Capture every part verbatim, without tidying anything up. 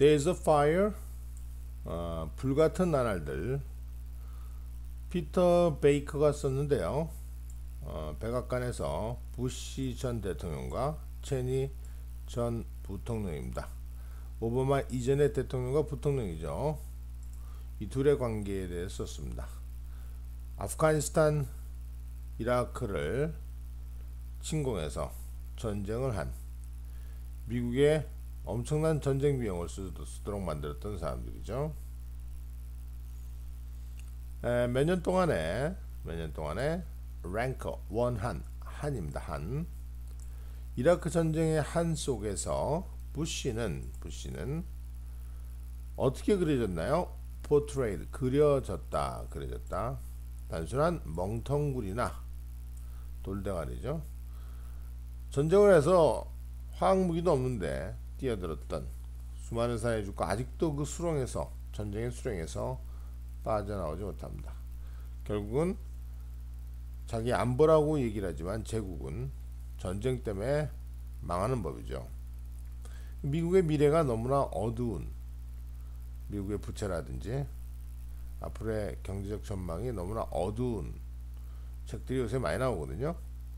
Days of Fire, 어, 불같은 나날들. 피터 베이커가 썼는데요. 어, 백악관에서 부시 전 대통령과 체니 전 부통령입니다. 오바마 이전의 대통령과 부통령이죠. 이 둘의 관계에 대해서 썼습니다. 아프가니스탄, 이라크를 침공해서 전쟁을 한 미국의 엄청난 전쟁 비용을 쓰도록 만들었던 사람들이죠. 몇 년 동안에 몇 년 동안에 랭커 원한 한입니다. 한 이라크 전쟁의 한 속에서 부시는 부시는 어떻게 그려졌나요? 포트레이드 그려졌다 그려졌다. 단순한 멍텅구리나 돌대가리죠. 전쟁을 해서 화학무기도 없는데 뛰어들었던 수많은 사람이 죽고 아직도 그 수렁에서 전쟁의 수렁에서 빠져나오지 못합니다. 결국은 자기 안보라고 얘기를 하지만 제국은 전쟁 때문에 망하는 법이죠. 미국의 미래가 너무나 어두운, 미국의 부채라든지 앞으로의 경제적 전망이 너무나 어두운 책들이 요새 많이 나오거든요.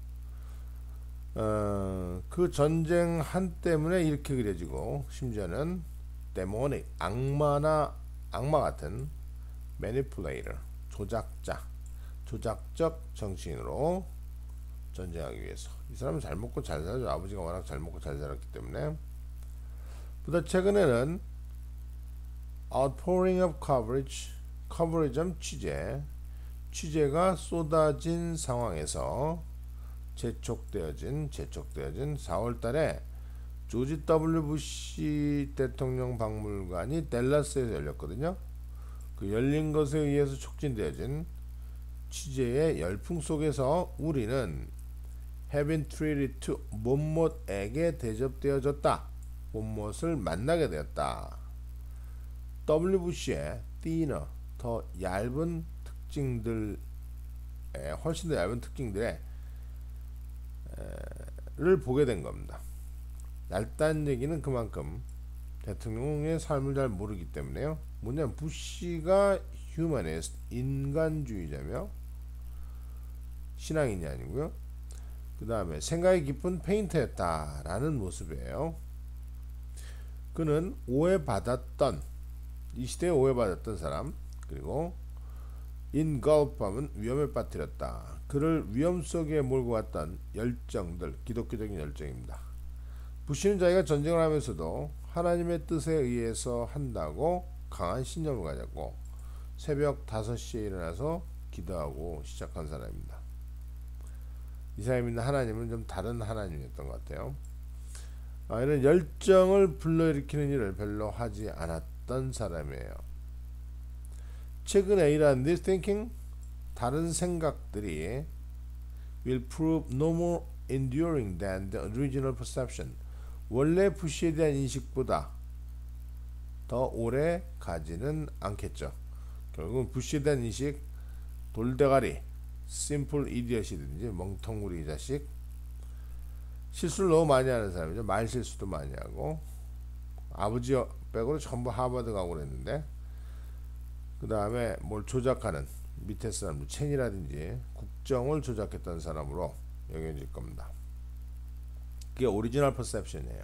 어, 그 전쟁 한 때문에 이렇게 그려지고, 심지어는 데모닉, 악마나 악마 같은 매니플레이터, 조작자, 조작적 정치인으로 전쟁하기 위해서. 이 사람은 잘 먹고 잘 살죠. 아버지가 워낙 잘 먹고 잘 살았기 때문에. 보다 최근에는 outpouring of coverage, 커버리점 취재, 취재가 쏟아진 상황에서 재촉되어진 재촉되어진 사월 달에 조지 더블유 부시 대통령 박물관이 댈러스에서 열렸거든요. 그 열린 것에 의해서 촉진되어진 취재의 열풍 속에서 우리는 have been treated to 못못에게 대접되어졌다. 못못을 만나게 되었다. 더블유 부시의 thinner, 더 얇은 특징들, 훨씬 더 얇은 특징들의 를 보게 된 겁니다. 얇다는 얘기는 그만큼 대통령의 삶을 잘 모르기 때문에요. 뭐냐면 부시가 휴머니스트, 인간주의자며 신앙인이 아니고요. 그 다음에 생각이 깊은 페인터였다라는 모습이에요. 그는 오해받았던, 이 시대에 오해받았던 사람, 그리고 인걸프하면 위험에 빠뜨렸다. 그를 위험 속에 몰고 갔던 열정들, 기독교적인 열정입니다. 부시는 자기가 전쟁을 하면서도 하나님의 뜻에 의해서 한다고 강한 신념을 가졌고 새벽 다섯 시에 일어나서 기도하고 시작한 사람입니다. 이 사람이 있는 하나님은 좀 다른 하나님이었던 것 같아요. 아, 이런 열정을 불러일으키는 일을 별로 하지 않았던 사람이에요. 최근에 이러한 this thinking, 다른 생각들이 will prove no more enduring than the original perception, 원래 부시에 대한 인식보다 더 오래 가지는 않겠죠. 결국은 부시에 대한 인식, 돌대가리, simple idiot이든지 멍텅구리 자식, 실수를 너무 많이 하는 사람이죠. 말 실수도 많이 하고, 아버지 백으로 전부 하버드 가고 그랬는데, 그 다음에 뭘 조작하는 밑에 사람들, 체니라든지 국정을 조작했던 사람으로 여겨질 겁니다. 그게 오리지널 퍼셉션이에요.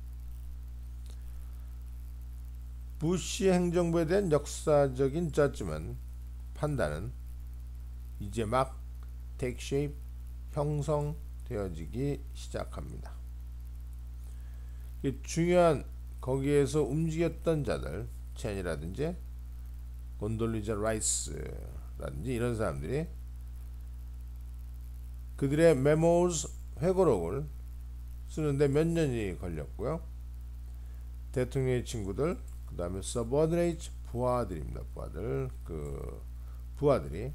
부시 행정부에 대한 역사적인 저지먼, 판단은 이제 막 take shape, 형성되어지기 시작합니다. 중요한 거기에서 움직였던 자들, 체니라든지 곤돌리자 라이스라든지 이런 사람들이 그들의 메모스, 회고록을 쓰는데 몇 년이 걸렸고요. 대통령의 친구들, 그 다음에 서버드레이트, 부하들입니다. 부하들, 그 부하들이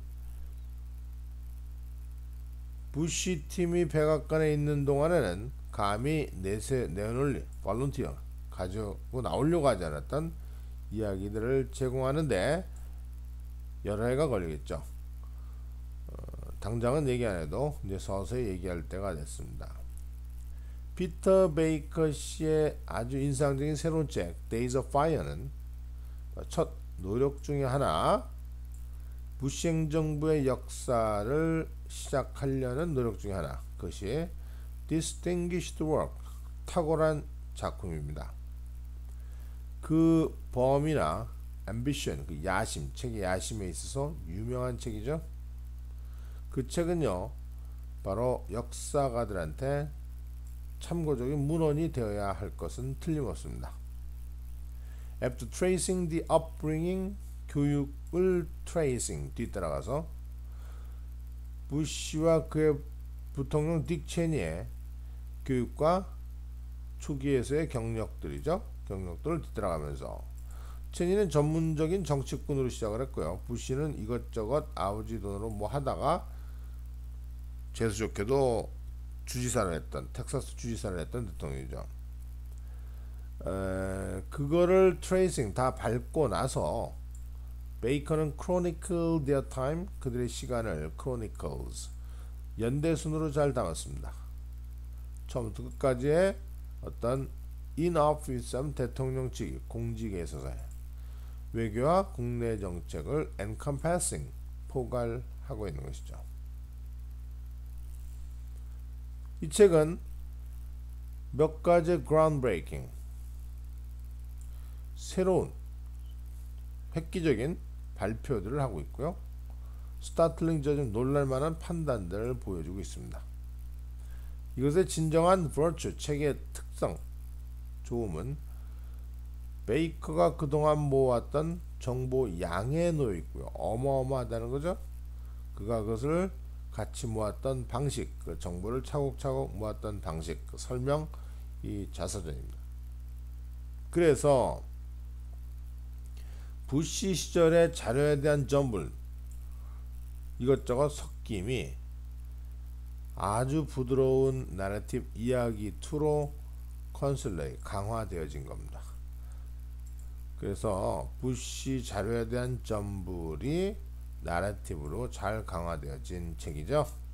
부시 팀이 백악관에 있는 동안에는 감히 내세 내놓을 볼런티어 가지고 나오려고 하지 않았던 이야기들을 제공하는데 여러 해가 걸리겠죠. 어, 당장은 얘기 안 해도 이제 서서히 얘기할 때가 됐습니다. 피터 베이커 씨의 아주 인상적인 새로운 책 Days of Fire는 첫 노력 중에 하나, 부시 행정부의 역사를 시작하려는 노력 중에 하나, 그것이 Distinguished Work, 탁월한 작품입니다. 그 범위나 ambition, 그 야심, 책의 야심에 있어서 유명한 책이죠. 그 책은요, 바로 역사가들한테 참고적인 문헌이 되어야 할 것은 틀림없습니다. After tracing the upbringing, 교육을 tracing, 뒤따라가서 부시와 그의 부통령 딕 체니의 교육과 초기에서의 경력들이죠. 경력들을 뒤따라가면서 체니는 전문적인 정치꾼으로 시작을 했고요. 부시는 이것저것 아버지 돈으로 뭐 하다가 재수 좋게도 주지사를 했던, 텍사스 주지사를 했던 대통령이죠. 에, 그거를 트레이싱 다 밟고 나서 베이커는 Chronicle Their Time, 그들의 시간을 Chronicles, 연대순으로 잘 담았습니다. 처음부터 끝까지의 어떤 in-office 대통령직, 공직에 있어서의 외교와 국내 정책을 encompassing, 포괄하고 있는 것이죠. 이 책은 몇 가지 groundbreaking, 새로운 획기적인 발표들을 하고 있고요. 스타틀링, 좀 놀랄만한 판단들을 보여주고 있습니다. 이것의 진정한 virtue, 책의 특성, 좋음은 베이커가 그동안 모았던 정보 양에 놓여 있고요. 어마어마하다는 거죠. 그가 그것을 같이 모았던 방식, 그 정보를 차곡차곡 모았던 방식, 그 설명, 이 자서전입니다. 그래서 부시 시절의 자료에 대한 전분, 이것저것 섞임이 아주 부드러운 나래티브 이야기 투로 컨슬레이, 강화되어진 겁니다. 그래서 부시 자료에 대한 전분이 나래티브로 잘 강화되어진 책이죠.